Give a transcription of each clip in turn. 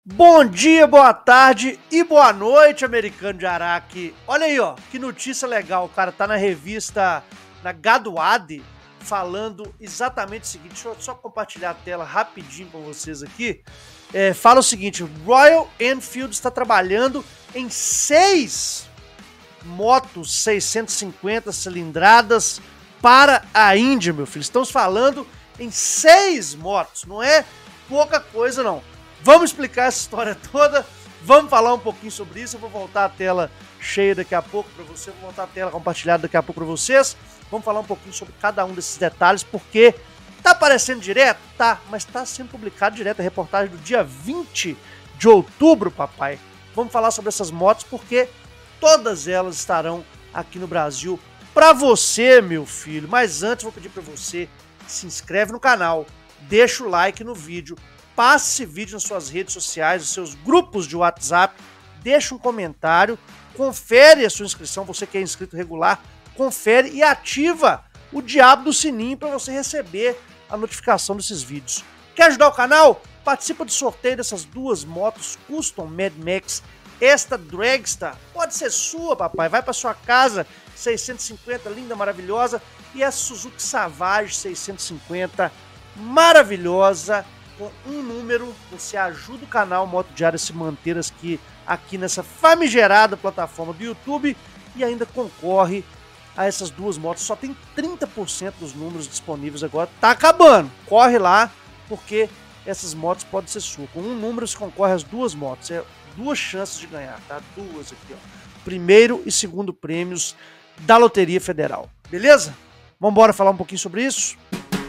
Bom dia, boa tarde e boa noite, americano de Araque. Olha aí, ó, que notícia legal. O cara tá na revista, na Gadoade, falando exatamente o seguinte. Deixa eu só compartilhar a tela rapidinho com vocês aqui. Fala o seguinte: Royal Enfield está trabalhando em 6 motos 650 cilindradas para a Índia, meu filho. Estamos falando em 6 motos, não é pouca coisa, não. Vamos explicar essa história toda, vamos falar um pouquinho sobre isso. Eu vou voltar a tela cheia daqui a pouco para você, vou voltar a tela compartilhada daqui a pouco para vocês. Vamos falar um pouquinho sobre cada um desses detalhes, porque tá aparecendo direto? Tá, mas tá sendo publicado direto a reportagem do dia 20 de outubro, papai. Vamos falar sobre essas motos, porque todas elas estarão aqui no Brasil para você, meu filho. Mas antes, vou pedir para você, se inscreve no canal, deixa o like no vídeo, passe esse vídeo nas suas redes sociais, nos seus grupos de WhatsApp, deixa um comentário, confere a sua inscrição, você que é inscrito regular, confere e ativa o diabo do sininho para você receber a notificação desses vídeos. Quer ajudar o canal? Participa do sorteio dessas 2 motos Custom Mad Max. Esta Dragstar pode ser sua, papai. Vai para sua casa, 650, linda, maravilhosa. E a Suzuki Savage 650, maravilhosa. Com um número, você ajuda o canal Moto Diário a se manter aqui nessa famigerada plataforma do YouTube e ainda concorre a essas 2 motos. Só tem 30% dos números disponíveis agora. Tá acabando. Corre lá, porque essas motos podem ser suas. Com um número, você concorre às 2 motos. É 2 chances de ganhar, tá? 2 aqui, ó. Primeiro e segundo prêmios da Loteria Federal. Beleza? Vamos embora falar um pouquinho sobre isso?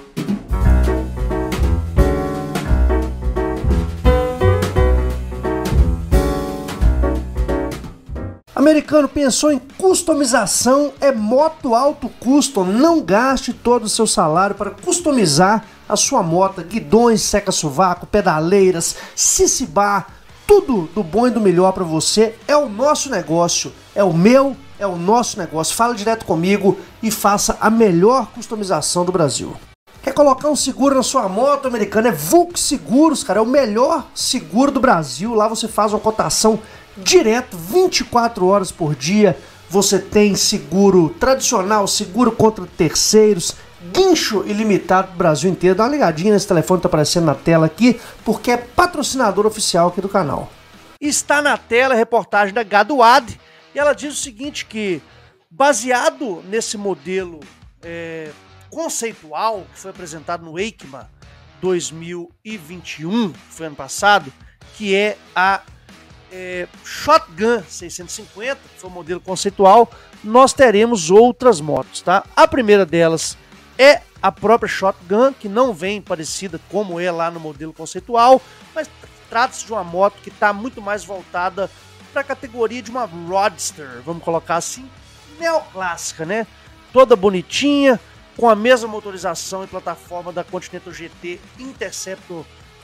Americano, pensou em customização? É Moto Auto Custom. Não gaste todo o seu salário para customizar a sua moto. Guidões, seca-sovaco, pedaleiras, CC-bar, tudo do bom e do melhor para você. É o nosso negócio, é o meu, é o nosso negócio. Fala direto comigo e faça a melhor customização do Brasil. Quer colocar um seguro na sua moto, americano? É Volks Seguros, cara. É o melhor seguro do Brasil. Lá você faz uma cotação direto, 24 horas por dia. Você tem seguro tradicional, seguro contra terceiros, guincho ilimitado do Brasil inteiro. Dá uma ligadinha nesse telefone que tá aparecendo na tela aqui, porque é patrocinador oficial aqui do canal. Está na tela a reportagem da Gadoade e ela diz o seguinte, que baseado nesse modelo conceitual que foi apresentado no EICMA 2021, que foi ano passado, que é a Shotgun 650, que foi o modelo conceitual, nós teremos outras motos, tá? A primeira delas é a própria Shotgun, que não vem parecida como é lá no modelo conceitual, mas trata-se de uma moto que está muito mais voltada para a categoria de uma Roadster, vamos colocar assim, neoclássica, né? Toda bonitinha, com a mesma motorização e plataforma da Continental GT Interceptor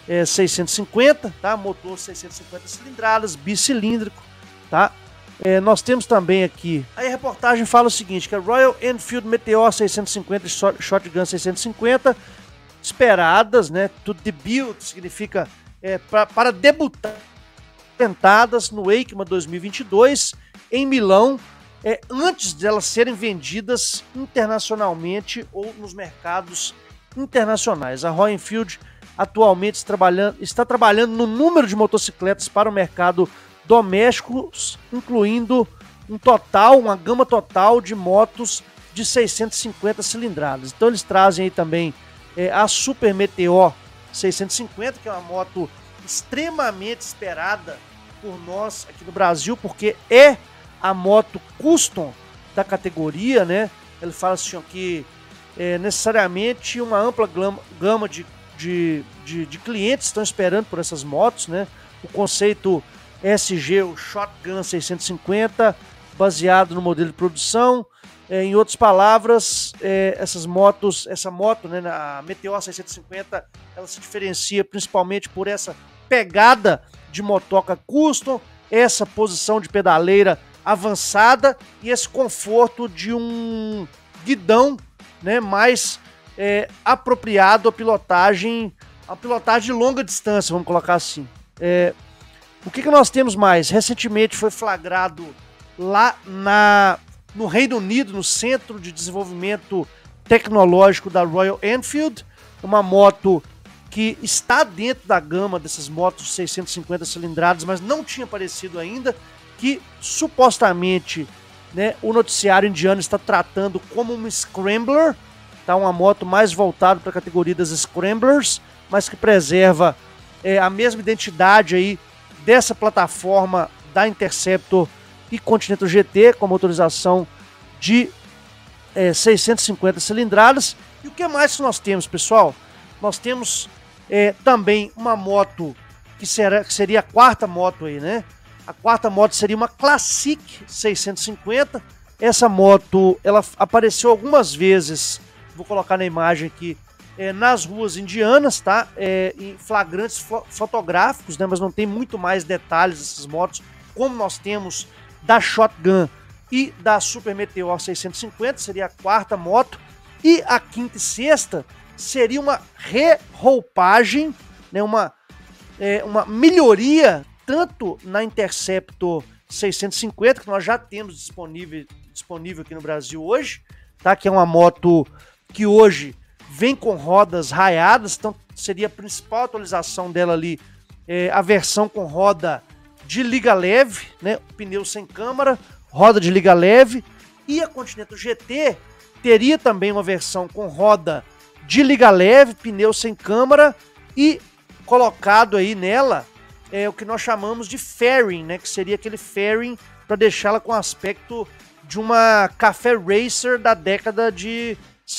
650, tá? Motor 650 cilindradas, bicilíndrico, tá? Nós temos também aqui, aí a reportagem fala o seguinte, que a Royal Enfield Meteor 650 e Shotgun 650, esperadas, né? To debut significa para debutar, tentadas no EICMA 2022 em Milão, antes de elas serem vendidas internacionalmente ou nos mercados internacionais. A Royal Enfield atualmente está trabalhando no número de motocicletas para o mercado doméstico, incluindo uma gama total de motos de 650 cilindradas. Então eles trazem aí também a Super Meteor 650, que é uma moto extremamente esperada por nós aqui no Brasil, porque é a moto custom da categoria, né? Ele fala assim que necessariamente uma ampla gama de clientes estão esperando por essas motos, né? O conceito SG, o Shotgun 650, baseado no modelo de produção. Em outras palavras, essa moto, né, a Meteor 650, ela se diferencia principalmente por essa pegada de motoca custom, essa posição de pedaleira avançada e esse conforto de um guidão, né, mais apropriado à pilotagem de longa distância, vamos colocar assim. O que nós temos mais? Recentemente foi flagrado lá no Reino Unido, no Centro de Desenvolvimento Tecnológico da Royal Enfield, uma moto que está dentro da gama dessas motos 650 cilindradas, mas não tinha aparecido ainda, que supostamente, né, o noticiário indiano está tratando como uma Scrambler, tá, uma moto mais voltada para a categoria das Scramblers, mas que preserva a mesma identidade aí dessa plataforma da Interceptor e Continental GT, com motorização de 650 cilindradas. E o que mais que nós temos, pessoal? Nós temos também uma moto que seria a quarta moto aí, né? A quarta moto seria uma Classic 650. Essa moto, ela apareceu algumas vezes, vou colocar na imagem aqui, nas ruas indianas, tá? Em flagrantes fotográficos, né? Mas não tem muito mais detalhes dessas motos, como nós temos da Shotgun e da Super Meteor 650, seria a quarta moto. E a quinta e sexta seria uma reroupagem, né? Uma melhoria tanto na Interceptor 650, que nós já temos disponível aqui no Brasil hoje, tá? Que é uma moto que hoje vem com rodas raiadas, então seria a principal atualização dela ali, a versão com roda de liga leve, né? Pneu sem câmara, roda de liga leve. E a Continental GT teria também uma versão com roda de liga leve, pneu sem câmara, e colocado aí nela o que nós chamamos de fairing, né? Que seria aquele fairing para deixá-la com aspecto de uma café racer da década de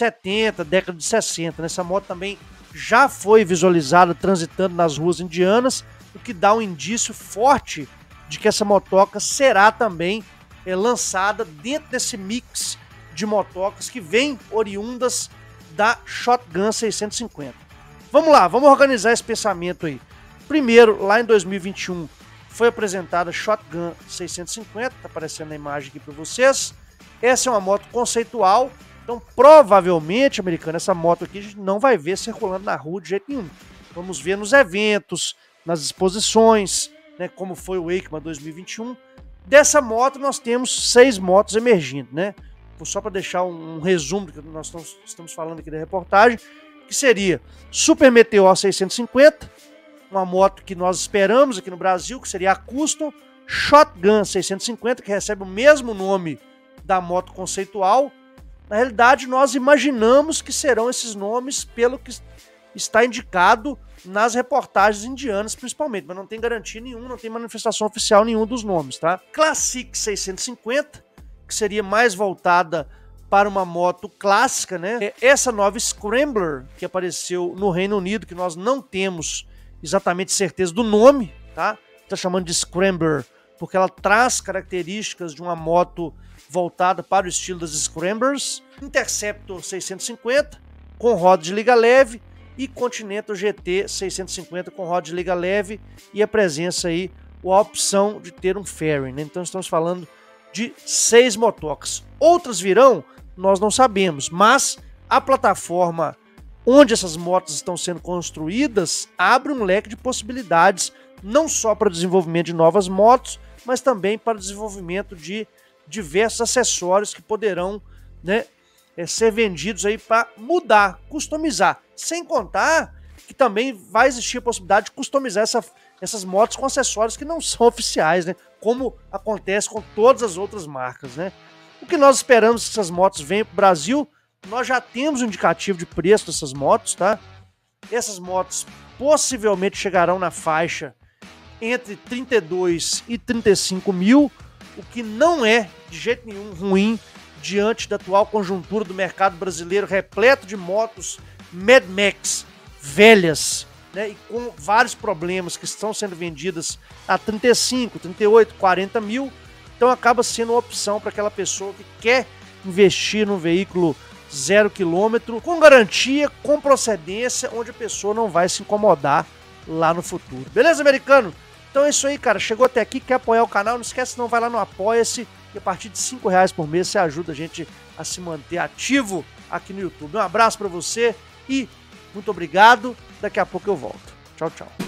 70, década de 60. Né? Essa moto também já foi visualizada transitando nas ruas indianas, o que dá um indício forte de que essa motoca será também lançada dentro desse mix de motocas que vem oriundas da Shotgun 650. Vamos lá, vamos organizar esse pensamento aí. Primeiro, lá em 2021, foi apresentada a Shotgun 650, tá aparecendo na imagem aqui para vocês. Essa é uma moto conceitual, então provavelmente, americano, essa moto aqui a gente não vai ver circulando na rua de jeito nenhum. Vamos ver nos eventos, nas exposições, né, como foi o EICMA 2021. Dessa moto nós temos 6 motos emergindo, né? Só para deixar um resumo do que nós estamos falando aqui da reportagem, que seria Super Meteor 650, uma moto que nós esperamos aqui no Brasil, que seria a Custom, Shotgun 650, que recebe o mesmo nome da moto conceitual. Na realidade, nós imaginamos que serão esses nomes pelo que está indicado nas reportagens indianas, principalmente, mas não tem garantia nenhuma, não tem manifestação oficial nenhum dos nomes, tá? Classic 650, que seria mais voltada para uma moto clássica, né? Essa nova Scrambler, que apareceu no Reino Unido, que nós não temos exatamente certeza do nome, tá? Está chamando de Scrambler, porque ela traz características de uma moto voltada para o estilo das Scramblers. Interceptor 650, com roda de liga leve, e Continental GT 650 com roda de liga leve e a presença aí, a opção de ter um fairing, né? Então estamos falando de 6 motocas. Outras virão? Nós não sabemos, mas a plataforma onde essas motos estão sendo construídas abre um leque de possibilidades, não só para o desenvolvimento de novas motos, mas também para o desenvolvimento de diversos acessórios que poderão, né, ser vendidos aí para mudar, customizar. Sem contar que também vai existir a possibilidade de customizar essas motos com acessórios que não são oficiais, né? Como acontece com todas as outras marcas, né? O que nós esperamos que essas motos venham para o Brasil, nós já temos um indicativo de preço dessas motos, tá? Essas motos possivelmente chegarão na faixa entre 32 e 35 mil, o que não é de jeito nenhum ruim diante da atual conjuntura do mercado brasileiro repleto de motos Mad Max velhas, né, e com vários problemas que estão sendo vendidas a 35, 38, 40 mil. Então acaba sendo uma opção para aquela pessoa que quer investir num veículo 0 km, com garantia, com procedência, onde a pessoa não vai se incomodar lá no futuro. Beleza, americano? Então é isso aí, cara. Chegou até aqui, quer apoiar o canal? Não esquece, não, vai lá no Apoia-se, e a partir de R$5 por mês você ajuda a gente a se manter ativo aqui no YouTube. Um abraço para você e muito obrigado. Daqui a pouco eu volto. Tchau, tchau.